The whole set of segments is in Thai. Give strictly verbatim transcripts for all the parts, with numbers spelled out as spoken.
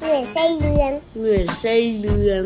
เหมือนไส้เดือนเหมือนไส้เดือน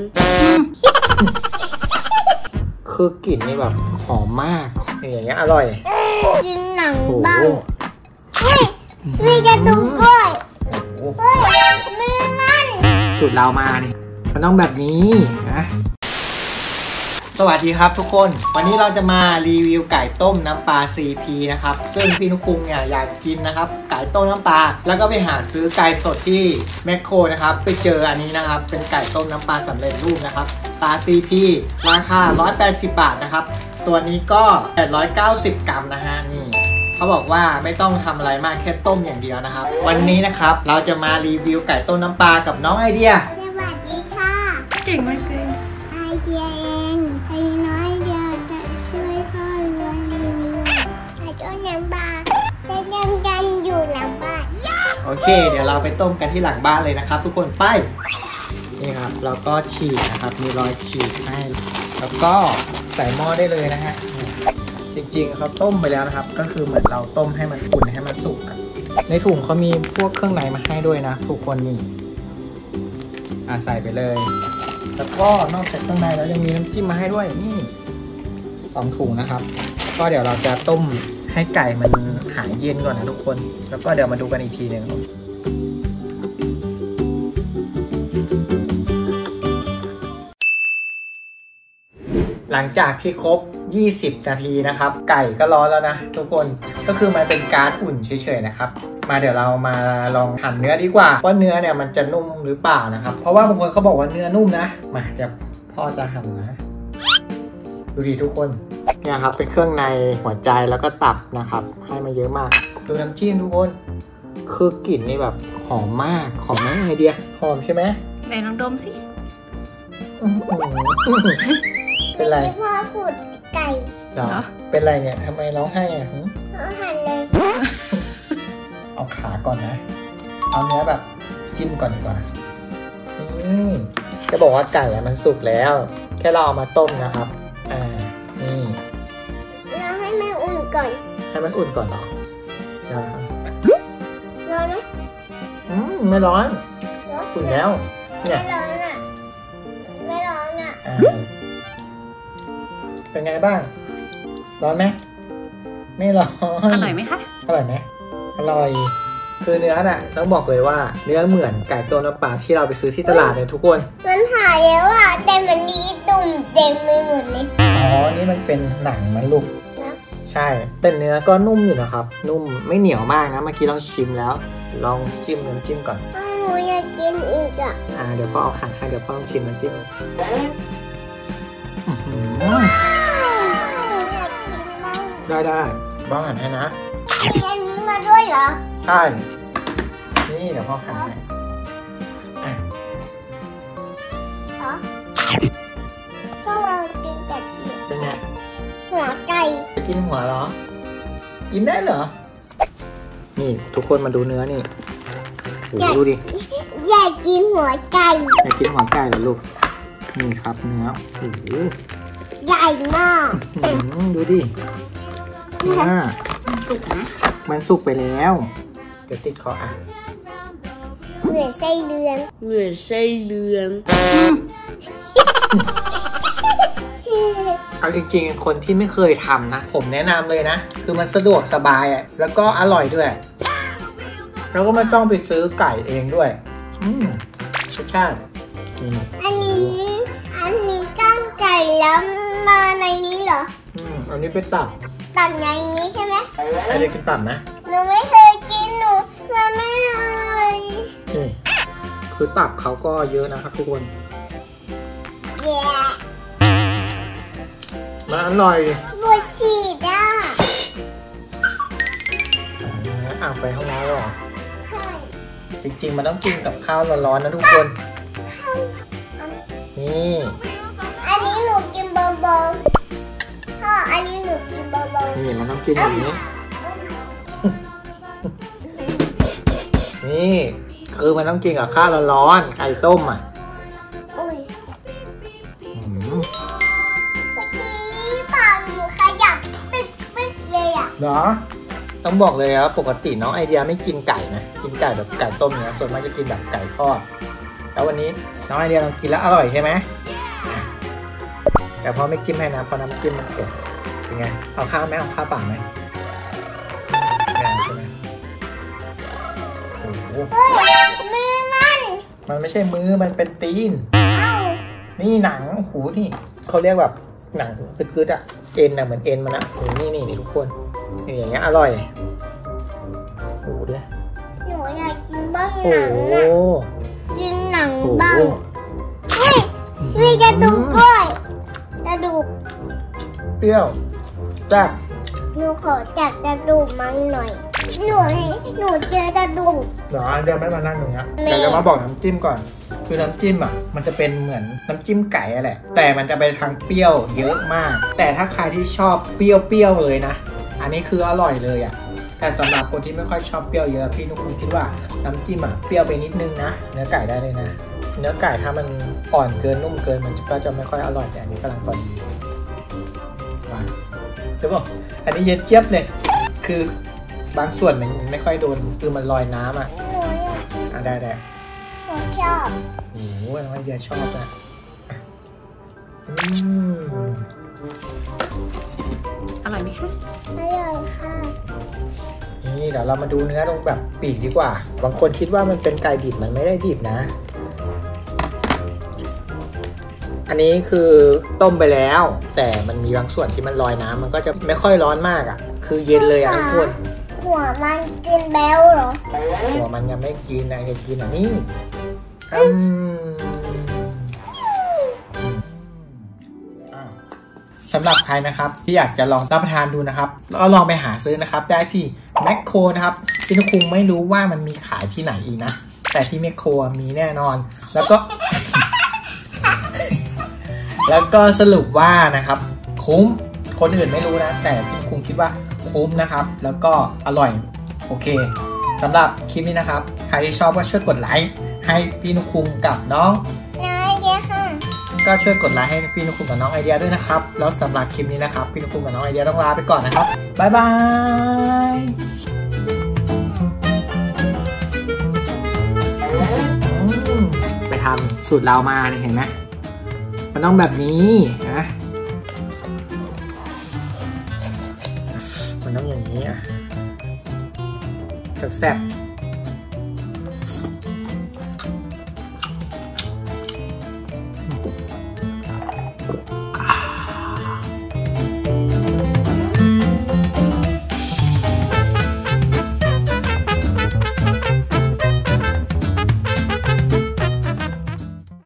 คือกลิ่นนี่แบบหอมมากอย่างเงี้ยอร่อยกินหนังบ้างเฮ้ยมีกระดูกด้วยเฮ้ยมือมันสูตรเรามาเนี่ยมันต้องแบบนี้นะสวัสดีครับทุกคนวันนี้เราจะมารีวิวไก่ต้มน้ำปลา ซี พี นะครับซึ่งพี่นุคุงเนี่ยอยากกินนะครับไก่ต้มน้ำปลาแล้วก็ไปหาซื้อไก่สดที่แมคโครนะครับไปเจออันนี้นะครับเป็นไก่ต้มน้ำปลาสำเร็จรูปนะครับปลา ซี พี ราคาหนึ่งร้อยแปดสิบบาทนะครับตัวนี้ก็แปดร้อยเก้าสิบกรัมนะฮะนี่เขาบอกว่าไม่ต้องทำอะไรมากแค่ต้มอย่างเดียวนะครับวันนี้นะครับเราจะมารีวิวไก่ต้มน้ำปลากับน้องไอเดียสวัสดีค่ะเก่งมากเลยไอเดียเองไอ้น้อยเดียวจะช่วยพ่อรวยรีวิวไก่ต้มน้ำปลาจะยังกันอยู่หลังบ้านโอเคเดี๋ยวเราไปต้มกันที่หลังบ้านเลยนะครับทุกคนไปนี่ครับเราก็ฉีกนะครับมีรอยฉีกให้แล้วก็ใส่หม้อได้เลยนะฮะจริงๆเขาต้มไปแล้วนะครับก็คือเหมือนเราต้มให้มันอุ่นให้มันสุกกันในถุงเขามีพวกเครื่องในมาให้ด้วยนะทุกคนนี่อ่ะใส่ไปเลยแล้วก็นอกจากเครื่องในแล้วยังมีน้ำจิ้มมาให้ด้วยนี่สองถุงนะครับก็เดี๋ยวเราจะต้มให้ไก่มันหายเย็นก่อนนะทุกคนแล้วก็เดี๋ยวมาดูกันอีกทีหนึ่งหลังจากที่ครบยี่สิบนาทีนะครับไก่ก็ร้อนแล้วนะทุกคนก็คือมันเป็นก๊าซอุ่นเฉยๆนะครับมาเดี๋ยวเรามาลองหั่นเนื้อดีกว่าว่าเนื้อเนี่ยมันจะนุ่มหรือเปล่านะครับเพราะว่าบางคนเขาบอกว่าเนื้อนุ่มนะมาเดี๋ยวพ่อจะหั่นนะดูดิทุกคนเนี่ยครับเป็นเครื่องในหัวใจแล้วก็ตับนะครับให้มาเยอะมากดูน้ำจิ้มทุกคนคือกลิ่นนี่แบบหอมมากหอมไหมไอเดียหอมใช่ไหมไหนลองดมสิเป็นไรพ่อขุดไก่เหรอเป็นไรเนี่ยทำไมร้องไห้อ่ะพ่อหั่นเลยเอาขาก่อนนะเอาเนื้อแบบจิ้มก่อนดีกว่านี่จะบอกว่าไก่มันสุกแล้วแค่เราเอามาต้มนะครับอ่านี่เราให้มันอุ่นก่อนให้มันอุ่นก่อนเหรอร้อนไหมอืมไม่ร้อนอุ่นแล้วเนี่ยไม่ร้อนอ่ะไม่ร้อนอ่ะเป็นไงบ้างร้อนไหมไม่ร้อนอร่อยไหมคะอร่อยไหมอร่อยคือเนื้อน่ะต้องบอกเลยว่าเนื้อเหมือนไก่ต้มน้ำปลาที่เราไปซื้อที่ตลาดเลยทุกคนมันหายแล้วอ่ะแต่มันมีตุ่มเต็มไปหมดเลยอ๋อนี่มันเป็นหนังมันลูกใช่แต่เนื้อก็นุ่มอยู่นะครับนุ่มไม่เหนียวมากนะเมื่อกี้ลองชิมแล้วลองจิ้มน้ำจิ้มก่อนหนูอยากกินอีกอ่ะอ่าเดี๋ยวพ่อเอาหั่นให้เดี๋ยวพ่อลองชิมน้ำจิ้มได้ได้พ่อหั่นให้นะอันนี้มาด้วยเหรอใช่นี่เดี๋ยวพ่อหั่นให้อ่ะก็เรากินแต่เป็นไงหัวไก่จะกินหัวเหรอกินได้เหรอนี่ทุกคนมาดูเนื้อนี่โอ้โหดูดิอยากกินหัวไก่อยากกินหัวไก่เหรอลูกนี่ครับเนื้อโอ้โหใหญ่มากดูดิมันสุกนะมันสุกไปแล้วเดี๋ยวติดคออ่ะเหมือนไส้เดือนเหมือนไส้เดือนเอาจริงๆคนที่ไม่เคยทำนะผมแนะนำเลยนะคือมันสะดวกสบายอ่ะแล้วก็อร่อยด้วยแล้วก็ไม่ต้องไปซื้อไก่เองด้วยอืมรสชาติอันนี้อันนี้ก้างไก่แล้วมาในนี้เหรออืมอันนี้เป็นตับตับในนี้ใช่ไหมไอเด็กกินตับนะหนูไม่เคยกินหนูมาไม่เลยนี่คือตับเขาก็เยอะนะครับทุกคนแย่มันอร่อยปวดฉี่จ้าอ่ะไปห้องน้ำหรอใช่จริงๆมันต้องกินกับข้าวร้อนๆนะทุกคนนี่อันนี้หนูกินเบาๆพ่ออันนี้หนูกินเบาๆนี่มันต้องกินอย่างนี้นี่คือมันต้องกินกับข้าวร้อนๆไก่ต้มอ่ะเหรอต้องบอกเลยครับปกติน้องไอเดียไม่กินไก่นะกินไก่แบบไก่ต้มเนี่ยส่วนมากจะกินแบบไก่ทอดแล้ววันนี้น้องไอเดียลองกินแล้วอร่อยใช่ไหมแต่พอไม่จิ้มให้นะพอน้ำจิ้มมันเผ็ดเป็นไงเอาข้าวไหมเอาข้าวเปล่าไหมไม่เอาใช่ไหมโอ้โหมือมันมันไม่ใช่มือมันเป็นตีนเอ้านี่หนังโอ้โหนี่เขาเรียกแบบหนังกึดๆอะเอ็นอะเหมือนเอ็นมันอะโอ้นี่นี่นี่ทุกคนนี่อย่างเงี้ยอร่อยโอ้โหด้วยหนูอยากกินบ้างหโอ้นังโหน่ะกินหนังบ้างเฮ้ยมีกระดูกด้วยกระดูกเปรี้ยวจ้าหนูขอจับกระดูกมันหน่อยหนูหนูเจอกระดูกเดี๋ยวเดี๋ยวไม่มานั่งตรงนี้แม่เดี๋ยวจะมาบอกน้ำจิ้มก่อนคือน้ำจิ้มอ่ะมันจะเป็นเหมือนน้ำจิ้มไก่อะแหละแต่มันจะไปทางเปรี้ยวเยอะมาก แต่ถ้าใครที่ชอบเปรี้ยวเปรี้ยวเลยนะอันนี้คืออร่อยเลยอ่ะแต่สำหรับคนที่ไม่ค่อยชอบเปรี้ยวเยอะพี่นุ๊กคิดว่าน้ำจิ้มอ่ะเปรี้ยวไปนิดนึงนะเนื้อไก่ได้เลยนะเนื้อไก่ถ้ามันอ่อนเกินนุ่มเกินมันก็จะไม่ค่อยอร่อยแต่อันนี้กำลังพอดีหวานเดี๋ยวบอกอันนี้เย็นเจี๊ยบเลยคือบางส่วนมันไม่ค่อยโดนคือมันลอยน้ำอ่ะหนูอยากอ่ะได้ได้หนูชอบโอ้โหน้องไอเดียชอบนะอืมอร่อยไหมคะอร่อยค่ะนี่เดี๋ยวเรามาดูเนื้อตรงแบบปีกดีกว่า บางคนคิดว่ามันเป็นไก่ดิบมันไม่ได้ดิบนะ อันนี้คือต้มไปแล้ว แต่มันมีบางส่วนที่มันลอยน้ำมันก็จะไม่ค่อยร้อนมากอ่ะ คือเย็นเลยอ่ะทุกคนหัวมันกินแบลเหรอหัวมันยังไม่กินนะจะกินอ่ะนี่อืมอ้าวสำหรับใครนะครับที่อยากจะลองรับประทานดูนะครับก็ลองไปหาซื้อนะครับได้ที่แมคโครนะครับพี่นุ๊กคุงไม่รู้ว่ามันมีขายที่ไหนอีกนะแต่ที่แมคโครมีแน่นอนแล้วก็ แล้วก็สรุปว่านะครับคุ้มคนอื่นไม่รู้นะแต่พี่นุ๊กคุงคิดว่าคุ้มนะครับแล้วก็อร่อยโอเคสำหรับคลิปนี้นะครับใครที่ชอบก็ช่วยกดไลค์ให้พี่นุ๊กคุงกับน้องน้อยเดียวค่ะก็ช่วยกดไลค์ให้พี่นุ๊กคุงกับน้องไอเดียด้วยนะครับแล้วสำหรับคลิปนี้นะครับพี่นุ๊กคุงกับน้องไอเดียต้องลาไปก่อนนะครับบ๊ายบายไปทำสูตรเรามาเห็นไหมมันต้องแบบนี้นะมันต้องอย่างนี้อ่ะแซ่บๆ